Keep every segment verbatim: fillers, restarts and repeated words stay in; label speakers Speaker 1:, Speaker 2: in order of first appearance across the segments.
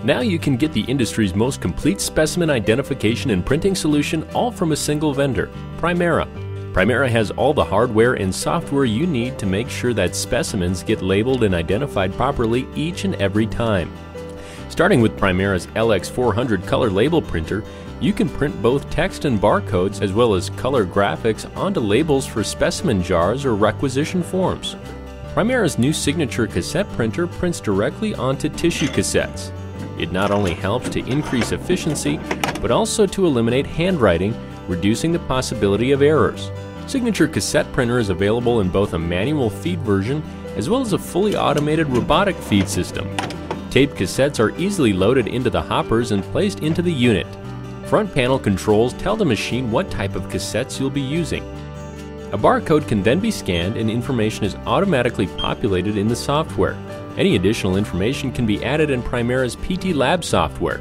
Speaker 1: Now you can get the industry's most complete specimen identification and printing solution all from a single vendor, Primera. Primera has all the hardware and software you need to make sure that specimens get labeled and identified properly each and every time. Starting with Primera's L X four hundred color label printer, you can print both text and barcodes as well as color graphics onto labels for specimen jars or requisition forms. Primera's new signature cassette printer prints directly onto tissue cassettes. It not only helps to increase efficiency, but also to eliminate handwriting, reducing the possibility of errors. Signature cassette printer is available in both a manual feed version as well as a fully automated robotic feed system. Taped cassettes are easily loaded into the hoppers and placed into the unit. Front panel controls tell the machine what type of cassettes you'll be using. A barcode can then be scanned and information is automatically populated in the software. Any additional information can be added in Primera's P T Lab software.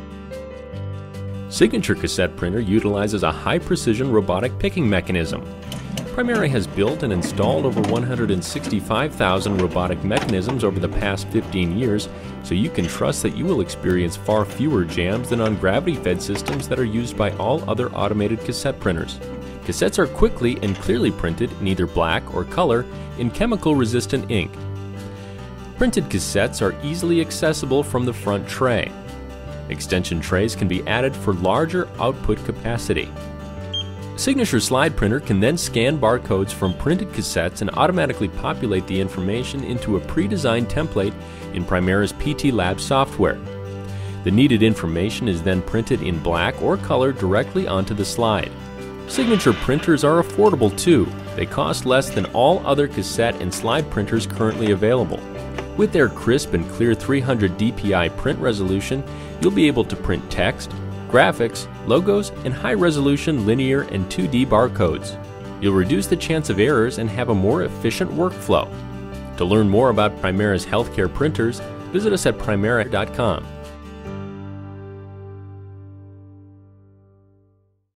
Speaker 1: Signature cassette printer utilizes a high-precision robotic picking mechanism. Primera has built and installed over one hundred sixty-five thousand robotic mechanisms over the past fifteen years, so you can trust that you will experience far fewer jams than on gravity-fed systems that are used by all other automated cassette printers. Cassettes are quickly and clearly printed in either black or color in chemical-resistant ink. Printed cassettes are easily accessible from the front tray. Extension trays can be added for larger output capacity. Signature slide printer can then scan barcodes from printed cassettes and automatically populate the information into a pre-designed template in Primera's P T Lab software. The needed information is then printed in black or color directly onto the slide. Signature printers are affordable too. They cost less than all other cassette and slide printers currently available. With their crisp and clear three hundred D P I print resolution, you'll be able to print text, graphics, logos, and high-resolution linear and two D barcodes. You'll reduce the chance of errors and have a more efficient workflow. To learn more about Primera's healthcare printers, visit us at primera dot com.